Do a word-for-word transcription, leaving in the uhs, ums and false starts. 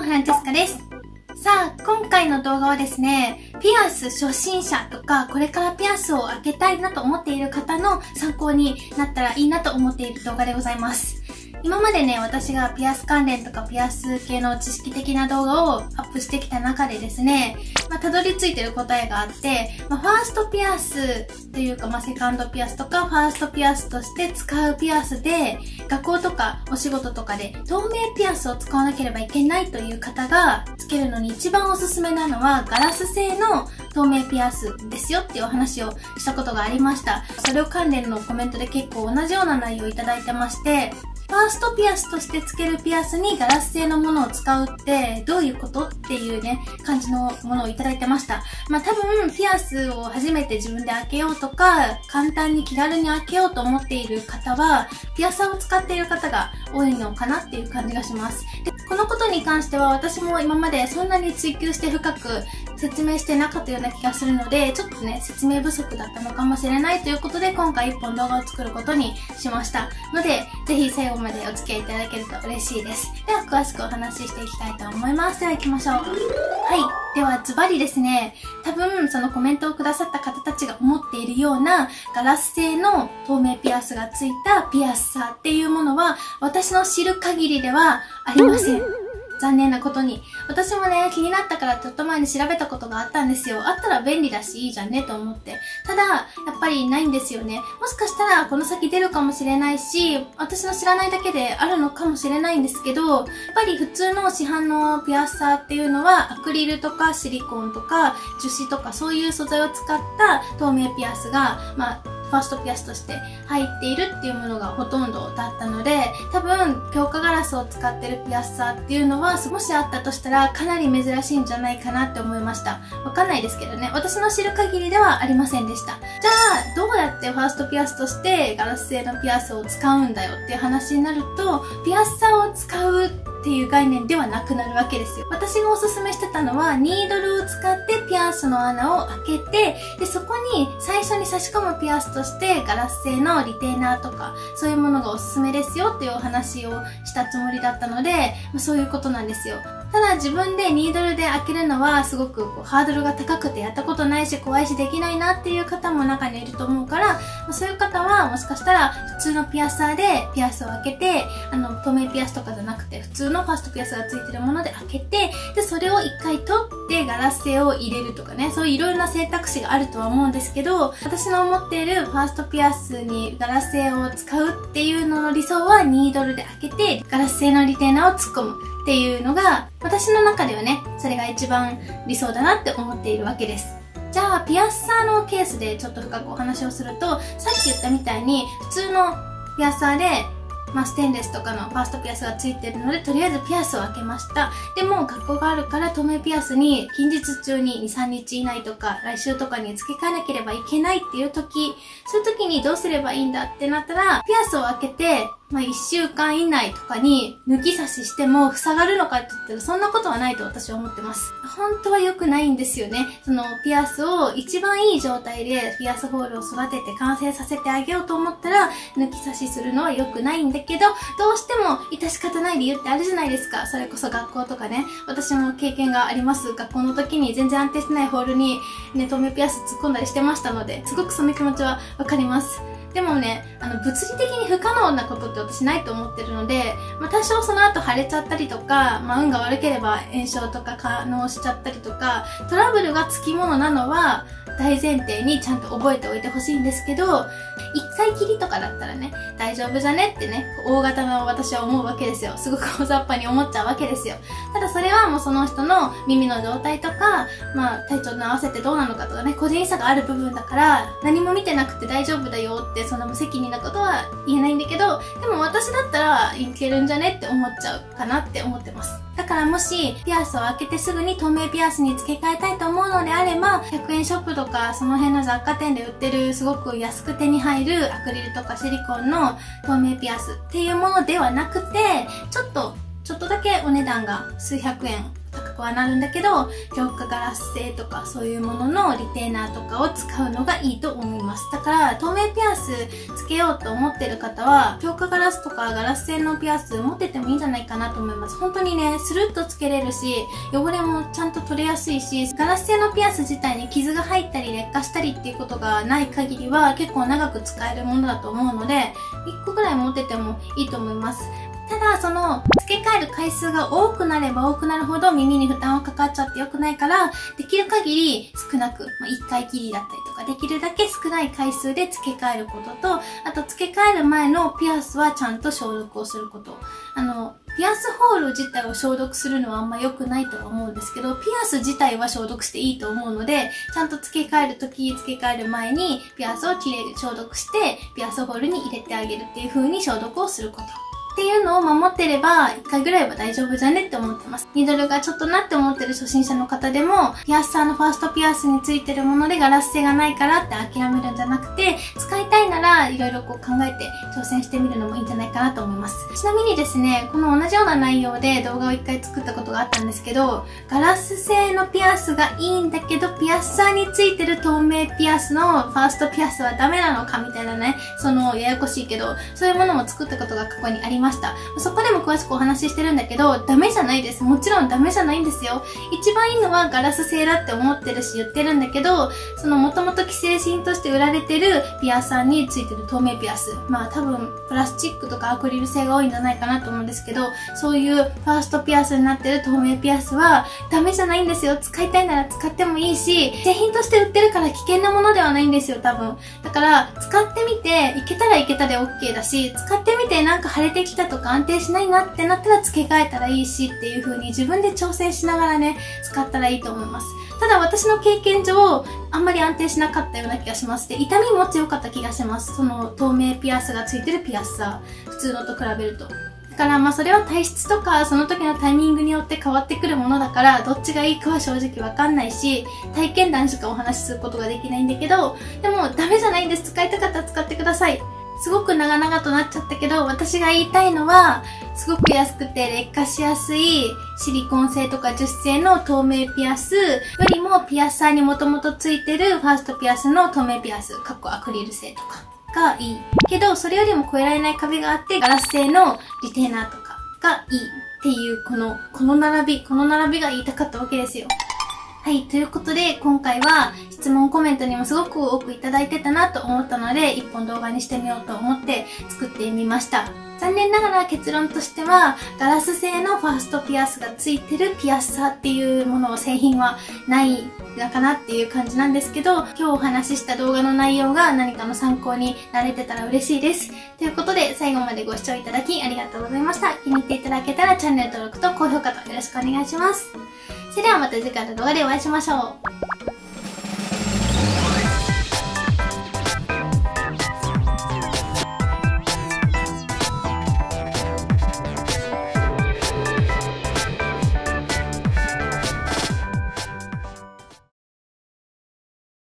フランチェスカです。さあ、今回の動画はですね、ピアス初心者とか、これからピアスを開けたいなと思っている方の参考になったらいいなと思っている動画でございます。今までね、私がピアス関連とかピアス系の知識的な動画をアップしてきた中でですね、まあ、たどり着いてる答えがあって、まあ、ファーストピアスというか、まあ、セカンドピアスとか、ファーストピアスとして使うピアスで、学校とかお仕事とかで透明ピアスを使わなければいけないという方がつけるのに一番おすすめなのは、ガラス製の透明ピアスですよっていうお話をしたことがありました。それを関連のコメントで結構同じような内容をいただいてまして、ファーストピアスとしてつけるピアスにガラス製のものを使うってどういうことっていうね、感じのものをいただいてました。まあ多分ピアスを初めて自分で開けようとか、簡単に気軽に開けようと思っている方は、ピアサーを使っている方が多いのかなっていう感じがします。で、このことに関しては私も今までそんなに追求して深く説明してなかったような気がするので、ちょっとね、説明不足だったのかもしれないということで、今回一本動画を作ることにしました。ので、ぜひ最後までお付き合いいただけると嬉しいです。では、詳しくお話ししていきたいと思います。では行きましょう。はい。では、ズバリですね、多分そのコメントをくださった方たちが思っているようなガラス製の透明ピアスがついたピアッサーっていうものは、私の知る限りではありません。残念なことに。私もね、気になったからちょっと前に調べたことがあったんですよ。あったら便利だしいいじゃんねと思って。ただ、やっぱりないんですよね。もしかしたらこの先出るかもしれないし、私の知らないだけであるのかもしれないんですけど、やっぱり普通の市販のピアッサーっていうのはアクリルとかシリコンとか樹脂とかそういう素材を使った透明ピアスが、まあ、ファーストピアスとして入っているっていうものがほとんどだったので、多分強化ガラスを使ってるピアッサーっていうのはもしあったとしたらかなり珍しいんじゃないかなって思いました。わかんないですけどね、私の知る限りではありませんでした。じゃあどうやってファーストピアスとしてガラス製のピアスを使うんだよっていう話になると、ピアッサーを使うっていう概念ではなくなるわけですよ。私がおすすめしてたのは、ニードルを使ってピアスの穴を開けて、で、そこに最初に差し込むピアスとしてガラス製のリテーナーとか、そういうものがおすすめですよっていうお話をしたつもりだったので、そういうことなんですよ。ただ自分でニードルで開けるのはすごくこうハードルが高くてやったことないし怖いしできないなっていう方も中にいると思うから、そういう方はもしかしたら普通のピアッサーでピアスを開けて、あの透明ピアスとかじゃなくて普通のファーストピアスがついてるもので開けて、でそれを一回取ってガラス製を入れるとかね、そういういろいろな選択肢があるとは思うんですけど、私の思っているファーストピアスにガラス製を使うっていうのの理想は、ニードルで開けてガラス製のリテーナーを突っ込むっていうのが、私の中ではね、それが一番理想だなって思っているわけです。じゃあ、ピアッサーのケースでちょっと深くお話をすると、さっき言ったみたいに、普通のピアッサーで、まあ、ステンレスとかのファーストピアスがついてるので、とりあえずピアスを開けました。でも、学校があるから透明ピアスに近日中にに、さんにち以内とか、来週とかに付け替えなければいけないっていう時、そういう時にどうすればいいんだってなったら、ピアスを開けて、まあ、いっしゅうかん以内とかに抜き差ししても塞がるのかって言ったらそんなことはないと私は思ってます。本当は良くないんですよね。そのピアスを一番いい状態でピアスホールを育てて完成させてあげようと思ったら抜き差しするのは良くないんだけど、どうしても致し方ない理由ってあるじゃないですか。それこそ学校とかね。私も経験があります。学校の時に全然安定してないホールにね、透明ピアス突っ込んだりしてましたので、すごくその気持ちはわかります。でもね、あの、物理的に不可能なことって私ないと思ってるので、まあ、多少その後腫れちゃったりとか、まあ、運が悪ければ炎症とか可能しちゃったりとか、トラブルがつきものなのは大前提にちゃんと覚えておいてほしいんですけど、一回きりとかだったらね、大丈夫じゃねってね、大型の私は思うわけですよ。すごく大雑把に思っちゃうわけですよ。ただそれはもうその人の耳の状態とか、まあ体調に合わせてどうなのかとかね、個人差がある部分だから、何も見てなくて大丈夫だよって、そんな無責任なことは言えないんだけど、でも私だったらいけるんじゃねって思っちゃうかなって思ってます。だからもし、ピアスを開けてすぐに透明ピアスに付け替えたいと思うのであれば、ひゃくえんショップとかその辺の雑貨店で売ってるすごく安く手に入るアクリルとかシリコンの透明ピアスっていうものではなくて、ちょっと、ちょっとだけお値段が数百円高高くはなるんだけど、強化ガラス製とかそういうもののリテーナーとかを使うのがいいと思います。だから透明ピアスつけようと思ってる方は、強化ガラスとかガラス製のピアス持っててもいいんじゃないかなと思います。本当にね、スルッとつけれるし、汚れもちゃんと取れやすいし、ガラス製のピアス自体に傷が入ったり劣化したりっていうことがない限りは結構長く使えるものだと思うので、いっこぐらい持っててもいいと思います。ただ、その、付け替える回数が多くなれば多くなるほど耳に負担はかかっちゃって良くないから、できる限り少なく、まあ、いっかいきりだったりとか、できるだけ少ない回数で付け替えることと、あと付け替える前のピアスはちゃんと消毒をすること。あの、ピアスホール自体を消毒するのはあんま良くないとは思うんですけど、ピアス自体は消毒していいと思うので、ちゃんと付け替えるとき、付け替える前にピアスをきれいに消毒して、ピアスホールに入れてあげるっていう風に消毒をすること。っていうのを守ってれば、いっかいぐらいは大丈夫じゃねって思ってます。ニードルがちょっとなって思ってる初心者の方でも、ピアスサーのファーストピアスについてるものでガラス製がないからって諦めるんじゃなくて、使いたいならいろいろこう考えて挑戦してみるのもいいんじゃないかなと思います。ちなみにですね、この同じような内容で動画をいっかい作ったことがあったんですけど、ガラス製のピアスがいいんだけど、ピアスサーについてる透明ピアスのファーストピアスはダメなのかみたいなね、そのややこしいけど、そういうものも作ったことが過去にありました。そこでも詳しくお話ししてるんだけど、ダメじゃないです。もちろんダメじゃないんですよ。一番いいのはガラス製だって思ってるし言ってるんだけど、その元々既製品として売られてるピアサーについてる透明ピアス。まあ多分プラスチックとかアクリル製が多いんじゃないかなと思うんですけど、そういうファーストピアスになってる透明ピアスはダメじゃないんですよ。使いたいなら使ってもいいし、製品として売ってるから危険なものではないんですよ、多分。だから使ってみて、いけたらいけたで OK だし、使ってみてなんか腫れてきたとか安定しないなってなったら付け替えたらいいしっていう風に自分で挑戦しながらね、使ったらいいと思います。ただ私の経験上、あんまり安定しなかったような気がします。で、痛みも強かった気がします。その透明ピアスがついてるピアスさ、普通のと比べると。だからまあそれは体質とかその時のタイミングによって変わってくるものだから、どっちがいいかは正直わかんないし、体験談しかお話しすることができないんだけど、でもダメじゃないんです。使いたかったら使ってください。すごく長々となっちゃったけど、私が言いたいのは、すごく安くて劣化しやすいシリコン製とか樹脂製の透明ピアスよりもピアッサーにもともとついてるファーストピアスの透明ピアス、かっこアクリル製とかがいい。けど、それよりも越えられない壁があって、ガラス製のリテーナーとかがいいっていう、この、この並び、この並びが言いたかったわけですよ。はい。ということで、今回は質問コメントにもすごく多くいただいてたなと思ったので、一本動画にしてみようと思って作ってみました。残念ながら結論としては、ガラス製のファーストピアスがついてるピアッサーっていうものを製品はないのかなっていう感じなんですけど、今日お話しした動画の内容が何かの参考になれてたら嬉しいです。ということで、最後までご視聴いただきありがとうございました。気に入っていただけたらチャンネル登録と高評価とよろしくお願いします。それではまた次回の動画でお会いしましょう。